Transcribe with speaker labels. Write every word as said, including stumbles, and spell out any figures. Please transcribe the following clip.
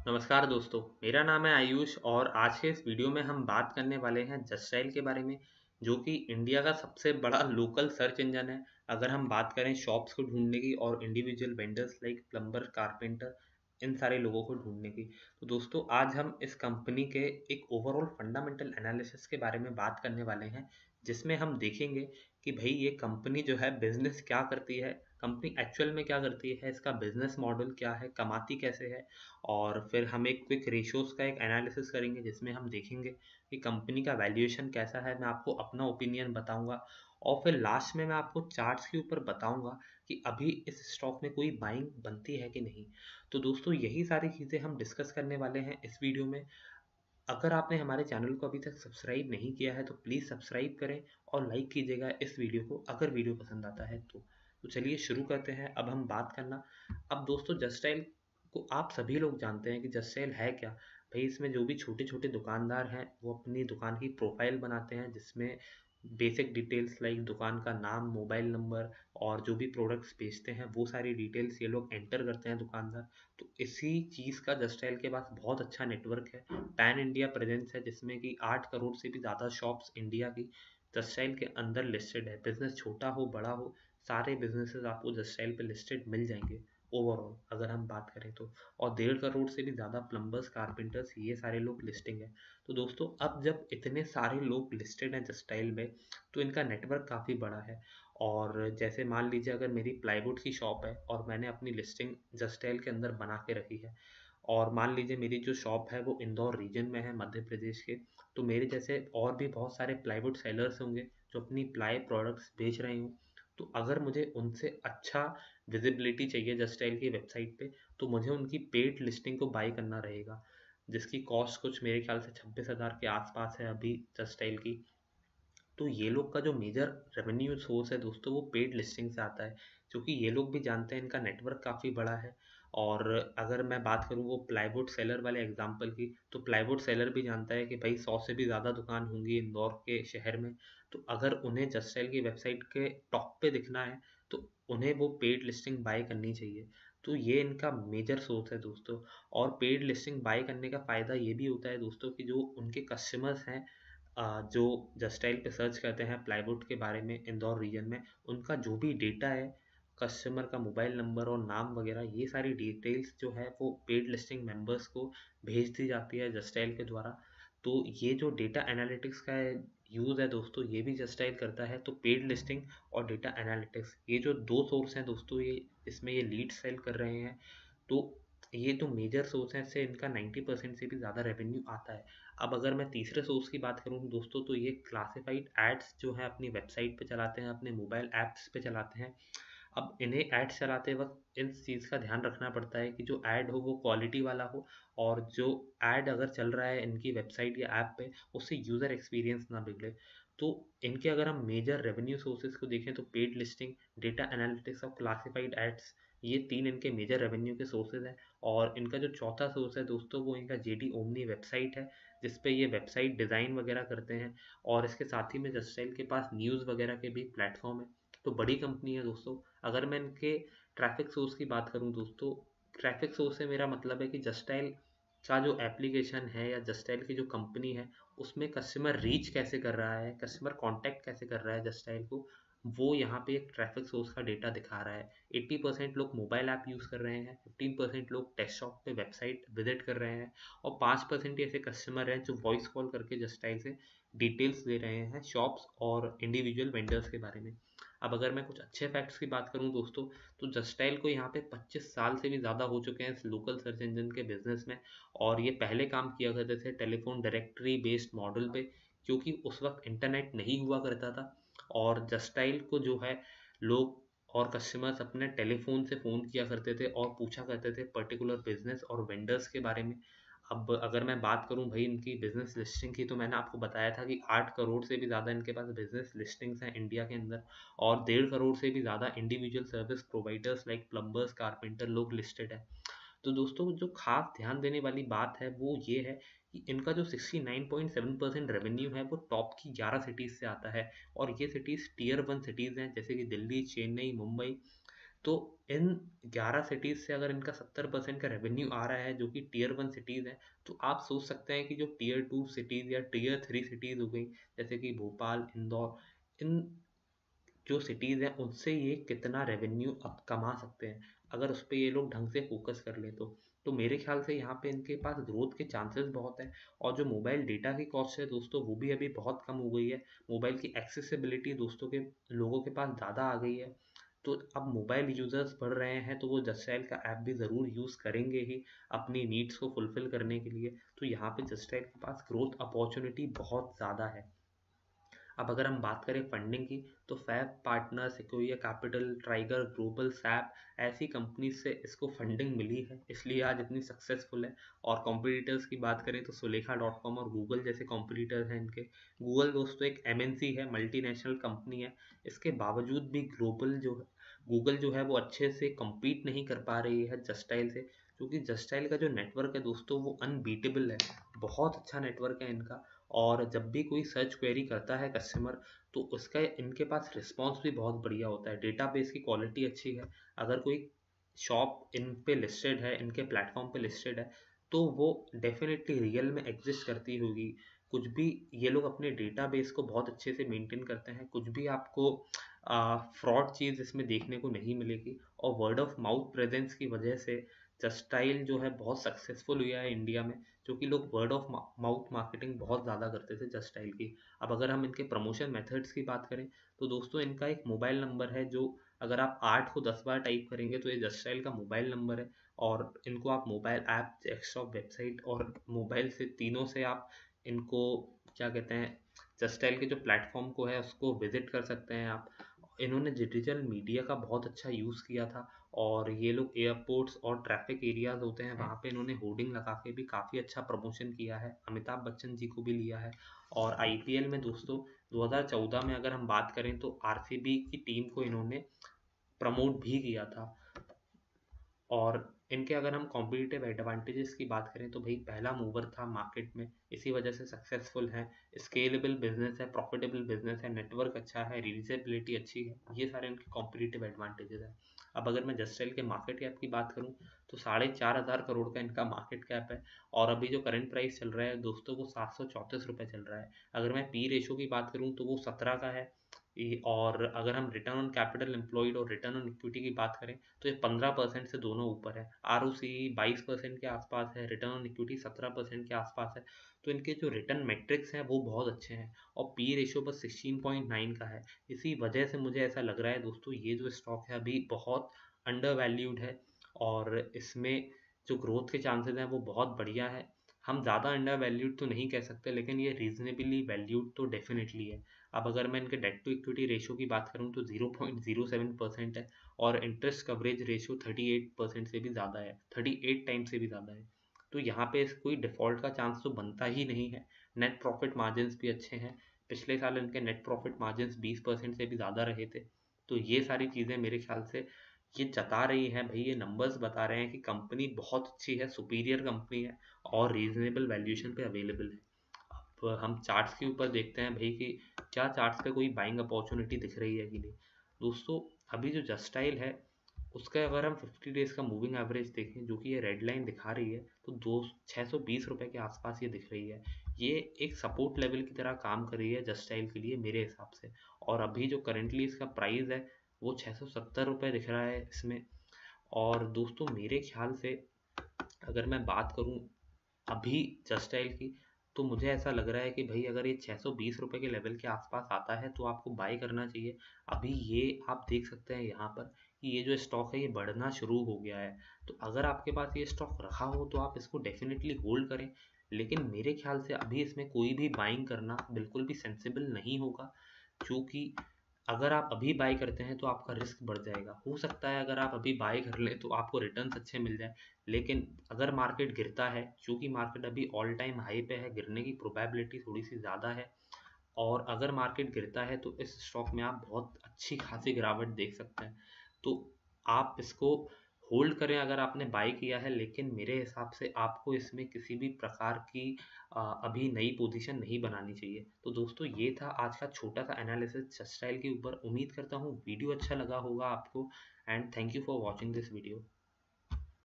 Speaker 1: नमस्कार दोस्तों, मेरा नाम है आयुष और आज के इस वीडियो में हम बात करने वाले हैं जस्टाइल के बारे में, जो कि इंडिया का सबसे बड़ा लोकल सर्च इंजन है। अगर हम बात करें शॉप्स को ढूंढने की और individual vendors like plumber, carpenter, इन सारे लोगों को ढूंढने की, तो दोस्तों आज हम इस कंपनी के एक ओवरऑल फंडामेंटल एनालिसिस के बारे में बात करने वाले हैं, जिसमें हम देखेंगे कि भाई ये कंपनी जो है बिजनेस क्या करती है, कंपनी एक्चुअल में क्या करती है, इसका बिजनेस मॉडल क्या है, कमाती कैसे है। और फिर हम एक क्विक रेशियोज का एक एनालिसिस करेंगे जिसमें हम देखेंगे कि कंपनी का वैल्यूएशन कैसा है। मैं आपको अपना ओपिनियन बताऊंगा और फिर लास्ट में मैं आपको चार्ट्स के ऊपर बताऊंगा कि अभी इस स्टॉक में कोई बाइंग बनती है कि नहीं। तो दोस्तों यही सारी चीज़ें हम डिस्कस करने वाले हैं इस वीडियो में। अगर आपने हमारे चैनल को अभी तक सब्सक्राइब नहीं किया है तो प्लीज़ सब्सक्राइब करें और लाइक कीजिएगा इस वीडियो को अगर वीडियो पसंद आता है तो तो चलिए शुरू करते हैं। अब हम बात करना। अब दोस्तों जस्टाइल को आप सभी लोग जानते हैं कि जस्टाइल है क्या। भाई इसमें जो भी छोटे छोटे दुकानदार हैं वो अपनी दुकान की प्रोफाइल बनाते हैं, जिसमें बेसिक डिटेल्स लाइक दुकान का नाम, मोबाइल नंबर और जो भी प्रोडक्ट्स बेचते हैं वो सारी डिटेल्स ये लोग एंटर करते हैं दुकानदार। तो इसी चीज़ का जस्टाइल के पास बहुत अच्छा नेटवर्क है, पैन इंडिया प्रेजेंस है, जिसमें कि आठ करोड़ से भी ज़्यादा शॉप्स इंडिया की जस्टाइल के अंदर लिस्टेड है। बिजनेस छोटा हो बड़ा हो, सारे बिजनेसेस आपको जस्टाइल पे लिस्टेड मिल जाएंगे ओवरऑल अगर हम बात करें तो। और डेढ़ करोड़ से भी ज़्यादा प्लम्बर्स, कारपेंटर्स, ये सारे लोग लिस्टिंग है। तो दोस्तों अब जब इतने सारे लोग लिस्टेड हैं जस्टाइल में तो इनका नेटवर्क काफ़ी बड़ा है। और जैसे मान लीजिए अगर मेरी प्लाईवुड की शॉप है और मैंने अपनी लिस्टिंग जस्टाइल के अंदर बना के रखी है, और मान लीजिए मेरी जो शॉप है वो इंदौर रीजन में है मध्य प्रदेश के, तो मेरे जैसे और भी बहुत सारे प्लाईवुड सेलर्स होंगे जो अपनी प्लाई प्रोडक्ट्स बेच रहे हों। तो अगर मुझे उनसे अच्छा विजिबिलिटी चाहिए जस्टाइल की वेबसाइट पे, तो मुझे उनकी पेड लिस्टिंग को बाई करना रहेगा, जिसकी कॉस्ट कुछ मेरे ख्याल से छब्बीस हज़ार के आसपास है अभी जस्टाइल की। तो ये लोग का जो मेजर रेवेन्यू सोर्स है दोस्तों वो पेड लिस्टिंग से आता है, क्योंकि ये लोग भी जानते हैं इनका नेटवर्क काफ़ी बड़ा है। और अगर मैं बात करूँ वो प्लाईवुड सेलर वाले एग्जांपल की, तो प्लाईवुड सेलर भी जानता है कि भाई सौ से भी ज़्यादा दुकान होंगी इंदौर के शहर में। तो अगर उन्हें जस्टाइल की वेबसाइट के टॉप पे दिखना है तो उन्हें वो पेड लिस्टिंग बाय करनी चाहिए। तो ये इनका मेजर सोर्स है दोस्तों। और पेड लिस्टिंग बाय करने का फ़ायदा ये भी होता है दोस्तों कि जो उनके कस्टमर्स हैं, अ, जो जस्टाइल पे सर्च करते हैं प्लाईवुड के बारे में इंदौर रीजन में, उनका जो भी डेटा है, कस्टमर का मोबाइल नंबर और नाम वगैरह, ये सारी डिटेल्स जो है वो पेड लिस्टिंग मेंबर्स को भेज दी जाती है जस्टाइल के द्वारा। तो ये जो डेटा एनालिटिक्स का यूज़ है दोस्तों ये भी जस्टाइल करता है। तो पेड लिस्टिंग और डेटा एनालिटिक्स, ये जो दो सोर्स हैं दोस्तों, ये इसमें ये लीड सेल कर रहे हैं। तो ये तो मेजर सोर्स हैं, इससे इनका नाइन्टी परसेंट से भी ज़्यादा रेवेन्यू आता है। अब अगर मैं तीसरे सोर्स की बात करूँ दोस्तों, तो ये क्लासिफाइड एड्स जो है अपनी वेबसाइट पे चलाते हैं, अपने मोबाइल ऐप्स पे चलाते हैं। अब इन्हें एड्स चलाते वक्त इस चीज़ का ध्यान रखना पड़ता है कि जो ऐड हो वो क्वालिटी वाला हो, और जो ऐड अगर चल रहा है इनकी वेबसाइट या ऐप पे उससे यूज़र एक्सपीरियंस ना बिगड़े। तो इनके अगर हम मेजर रेवेन्यू सोर्सेज को देखें तो पेड लिस्टिंग, डेटा एनालिटिक्स और क्लासिफाइड एड्स, ये तीन इनके मेजर रेवेन्यू के सोर्सेज हैं। और इनका जो चौथा सोर्स है दोस्तों वो इनका जेडी ओमनी वेबसाइट है, जिस पे ये वेबसाइट डिज़ाइन वगैरह करते हैं। और इसके साथ ही में जस्टाइल के पास न्यूज़ वगैरह के भी प्लेटफॉर्म है। तो बड़ी कंपनी है दोस्तों। अगर मैं इनके ट्रैफिक सोर्स की बात करूं दोस्तों, ट्रैफिक सोर्स से मेरा मतलब है कि जस्टाइल का जो एप्लीकेशन है या जस्टाइल की जो कंपनी है उसमें कस्टमर रीच कैसे कर रहा है, कस्टमर कांटेक्ट कैसे कर रहा है जस्टाइल को, वो यहाँ पे एक ट्रैफिक सोर्स का डेटा दिखा रहा है। अस्सी परसेंट लोग मोबाइल ऐप यूज़ कर रहे हैं, पंद्रह परसेंट लोग डेस्कटॉप पे वेबसाइट विजिट कर रहे हैं, और पाँच परसेंट ऐसे कस्टमर हैं जो वॉइस कॉल करके जस्टाइल से डिटेल्स दे रहे हैं शॉप्स और इंडिविजुअल वेंडर्स के बारे में। अब अगर मैं कुछ अच्छे फैक्ट्स की बात करूं दोस्तों, तो जस्टाइल को यहाँ पे पच्चीस साल से भी ज़्यादा हो चुके हैं इस लोकल सर्च इंजन के बिजनेस में। और ये पहले काम किया करते थे टेलीफोन डायरेक्टरी बेस्ड मॉडल पे, क्योंकि उस वक्त इंटरनेट नहीं हुआ करता था। और जस्टाइल को जो है लोग और कस्टमर्स अपने टेलीफोन से फ़ोन किया करते थे और पूछा करते थे पर्टिकुलर बिजनेस और वेंडर्स के बारे में। अब अगर मैं बात करूं भाई इनकी बिजनेस लिस्टिंग की, तो मैंने आपको बताया था कि आठ करोड़ से भी ज़्यादा इनके पास बिजनेस लिस्टिंग्स हैं इंडिया के अंदर, और डेढ़ करोड़ से भी ज़्यादा individual service providers like plumbers, carpenter लोग लिस्टेड है। तो दोस्तों जो खास ध्यान देने वाली बात है वो ये है कि इनका जो sixty nine point seven percent revenue है वो टॉप की ग्यारह सिटीज़ से आता है। और ये सिटीज़ टीयर वन सिटीज़ हैं, जैसे कि दिल्ली, चेन्नई, मुंबई, तो इन ग्यारह सिटीज़ से अगर इनका सत्तर परसेंट का रेवेन्यू आ रहा है जो कि टियर वन सिटीज़ हैं, तो आप सोच सकते हैं कि जो टियर टू सिटीज़ या टियर थ्री सिटीज़ हो गई, जैसे कि भोपाल, इंदौर, इन जो सिटीज़ हैं उनसे ये कितना रेवेन्यू अब कमा सकते हैं अगर उस पर ये लोग ढंग से फोकस कर ले तो तो मेरे ख्याल से यहाँ पे इनके पास ग्रोथ के चांसेस बहुत हैं। और जो मोबाइल डेटा की कॉस्ट है दोस्तों, वो भी अभी बहुत कम हो गई है। मोबाइल की एक्सेसिबिलिटी दोस्तों के लोगों के पास ज़्यादा आ गई है। तो अब मोबाइल यूज़र्स बढ़ रहे हैं तो वो जस्टाइल का ऐप भी ज़रूर यूज़ करेंगे ही अपनी नीड्स को फुलफ़िल करने के लिए। तो यहाँ पे जस्टाइल के पास ग्रोथ अपॉर्चुनिटी बहुत ज़्यादा है। अब अगर हम बात करें फंडिंग की, तो fab partner, Sequoia capital, Tiger global, SAP, ऐसी कंपनीज से इसको फंडिंग मिली है, इसलिए आज इतनी सक्सेसफुल है। और कॉम्पिटिटर्स की बात करें तो सुलेखा डॉट कॉम और गूगल जैसे कॉम्पिटिटर्स हैं इनके। गूगल दोस्तों एक एमएनसी है, मल्टीनेशनल कंपनी है। इसके बावजूद भी ग्लोबल जो है गूगल जो है वो अच्छे से compete नहीं कर पा रही है जस्टाइल से, क्योंकि जस्टाइल का जो नेटवर्क है दोस्तों वो अनबीटेबल है। बहुत अच्छा नेटवर्क है इनका। और जब भी कोई सर्च क्वेरी करता है कस्टमर, तो उसका इनके पास रिस्पांस भी बहुत बढ़िया होता है। डेटाबेस की क्वालिटी अच्छी है। अगर कोई शॉप इन पे लिस्टेड है, इनके प्लेटफॉर्म पे लिस्टेड है, तो वो डेफिनेटली रियल में एग्जिस्ट करती होगी। कुछ भी ये लोग अपने डेटाबेस को बहुत अच्छे से मेंटेन करते हैं। कुछ भी आपको फ्रॉड चीज़ इसमें देखने को नहीं मिलेगी। और वर्ड ऑफ माउथ प्रेजेंस की वजह से जस्टाइल जो है बहुत सक्सेसफुल हुआ है इंडिया में, क्योंकि लोग वर्ड ऑफ माउथ मार्केटिंग बहुत ज़्यादा करते थे जस्टाइल की। अब अगर हम इनके प्रमोशन मेथड्स की बात करें, तो दोस्तों इनका एक मोबाइल नंबर है जो अगर आप आठ को दस बार टाइप करेंगे तो ये जस्टाइल का मोबाइल नंबर है। और इनको आप मोबाइल ऐप, डेस्कटॉप, वेबसाइट और मोबाइल से, तीनों से आप इनको क्या कहते हैं, जस्टाइल के जो प्लेटफॉर्म को है उसको विजिट कर सकते हैं आप। इन्होंने डिजिटल मीडिया का बहुत अच्छा यूज़ किया था। और ये लोग एयरपोर्ट्स और ट्रैफिक एरियाज होते हैं वहाँ पे इन्होंने होर्डिंग लगा के भी काफ़ी अच्छा प्रमोशन किया है। अमिताभ बच्चन जी को भी लिया है। और आईपीएल में दोस्तों दो हज़ार चौदह में अगर हम बात करें तो आरसीबी की टीम को इन्होंने प्रमोट भी किया था। और इनके अगर हम कॉम्पिटिटिव एडवांटेजेस की बात करें तो भाई पहला मूवर था मार्केट में, इसी वजह से सक्सेसफुल है। स्केलेबल बिजनेस है, प्रॉफिटेबल बिजनेस है, नेटवर्क अच्छा है, रीजनेबिलिटी अच्छी है, ये सारे इनके कॉम्पिटिटिव एडवांटेजेस हैं। अब अगर मैं जस्टाइल के मार्केट कैप की बात करूं तो साढ़े चार हज़ार करोड़ का इनका मार्केट कैप है। और अभी जो करंट प्राइस चल रहा है दोस्तों वो सात सौ चौंतीस रुपये चल रहा है। अगर मैं पी रेशो की बात करूं तो वो सत्रह का है। ये- और अगर हम रिटर्न ऑन कैपिटल एम्प्लॉयड और रिटर्न ऑन इक्विटी की बात करें तो ये पंद्रह परसेंट से दोनों ऊपर है। आर ओ सी बाईस परसेंट के आसपास है, रिटर्न ऑन इक्विटी सत्रह परसेंट के आसपास है। तो इनके जो रिटर्न मैट्रिक्स हैं वो बहुत अच्छे हैं। और पी रेशियो बस सिक्सटीन पॉइंट नाइन का है। इसी वजह से मुझे ऐसा लग रहा है दोस्तों ये जो स्टॉक है अभी बहुत अंडर वैल्यूड है। और इसमें जो ग्रोथ के चांसेस हैं वो बहुत बढ़िया है। हम ज़्यादा अंडर वैल्यूड तो नहीं कह सकते, लेकिन ये रीजनेबली वैल्यूड तो डेफिनेटली है। अब अगर मैं इनके डेट टू इक्विटी रेशियो की बात करूँ तो zero point zero seven percent है। और interest coverage ratio thirty eight percent से भी ज़्यादा है, थर्टी एट टाइम से भी ज़्यादा है। तो यहाँ पे कोई डिफ़ॉल्ट का चांस तो बनता ही नहीं है। नेट प्रॉफिट मार्जिन्स भी अच्छे हैं। पिछले साल इनके नेट प्रॉफिट मार्जिन्स बीस परसेंट से भी ज़्यादा रहे थे। तो ये सारी चीज़ें मेरे ख्याल से ये जता रही हैं भाई, ये नंबर्स बता रहे हैं कि कंपनी बहुत अच्छी है, सुपीरियर कंपनी है और रीजनेबल वैल्यूएशन पे अवेलेबल है। अब हम चार्ट्स के ऊपर देखते हैं भाई कि क्या चार्ट्स पे कोई बाइंग अपॉर्चुनिटी दिख रही है कि नहीं। दोस्तों अभी जो जस्टाइल है उसका अगर हम फिफ्टी डेज का मूविंग एवरेज देखें, जो कि ये रेड लाइन दिखा रही है, तो दो छः सौ बीस रुपये के आसपास ये दिख रही है। ये एक सपोर्ट लेवल की तरह काम कर रही है जस्टाइल के लिए मेरे हिसाब से। और अभी जो करेंटली इसका प्राइस है वो छः सौ सत्तर रुपये दिख रहा है इसमें। और दोस्तों मेरे ख्याल से अगर मैं बात करूं अभी जस्टाइल की, तो मुझे ऐसा लग रहा है कि भाई अगर ये छः सौ बीस रुपये के लेवल के आसपास आता है तो आपको बाई करना चाहिए। अभी ये आप देख सकते हैं यहाँ पर कि ये जो स्टॉक है ये बढ़ना शुरू हो गया है। तो अगर आपके पास ये स्टॉक रखा हो तो आप इसको डेफिनेटली होल्ड करें। लेकिन मेरे ख्याल से अभी इसमें कोई भी बाइंग करना बिल्कुल भी सेंसिबल नहीं होगा, क्योंकि अगर आप अभी बाय करते हैं तो आपका रिस्क बढ़ जाएगा। हो सकता है अगर आप अभी बाय कर लें तो आपको रिटर्न्स अच्छे मिल जाए, लेकिन अगर मार्केट गिरता है, क्योंकि मार्केट अभी ऑल टाइम हाई पे है, गिरने की प्रोबेबिलिटी थोड़ी सी ज़्यादा है। और अगर मार्केट गिरता है तो इस स्टॉक में आप बहुत अच्छी खासी गिरावट देख सकते हैं। तो आप इसको होल्ड करें अगर आपने बाय किया है, लेकिन मेरे हिसाब से आपको इसमें किसी भी प्रकार की अ, अभी नई पोजीशन नहीं बनानी चाहिए। तो दोस्तों ये था आज का छोटा सा एनालिसिस जस्ट स्टाइल के ऊपर। उम्मीद करता हूँ वीडियो अच्छा लगा होगा आपको, and thank you for watching this video.